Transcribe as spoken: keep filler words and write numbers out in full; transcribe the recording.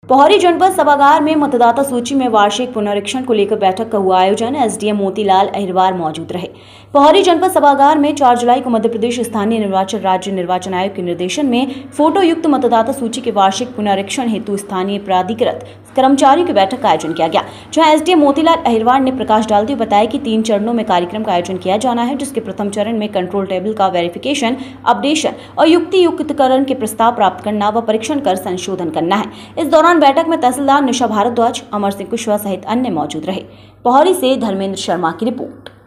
पौड़ी जनपद सभागार में मतदाता सूची में वार्षिक पुनरीक्षण को लेकर बैठक का हुआ आयोजन। एसडीएम मोतीलाल अहिरवार मौजूद रहे। पौड़ी जनपद सभागार में चार जुलाई को मध्य प्रदेश स्थानीय निर्वाचन राज्य निर्वाचन आयोग के निर्देशन में फोटो युक्त मतदाता सूची के वार्षिक पुनरीक्षण हेतु स्थानीय प्राधिकृत कर्मचारियों की बैठक का आयोजन किया गया, जहां एसडीएम मोतीलाल अहिरवार ने प्रकाश डालते हुए बताया कि तीन चरणों में कार्यक्रम का आयोजन किया जाना है, जिसके प्रथम चरण में कंट्रोल टेबल का वेरिफिकेशन, अपडेशन और युक्ति युक्तकरण के प्रस्ताव प्राप्त करना व परीक्षण कर संशोधन करना है। इस दौरान बैठक में तहसीलदार निशा भारद्वाज, अमर सिंह कुशवाहा सहित अन्य मौजूद रहे। पौड़ी से धर्मेंद्र शर्मा की रिपोर्ट।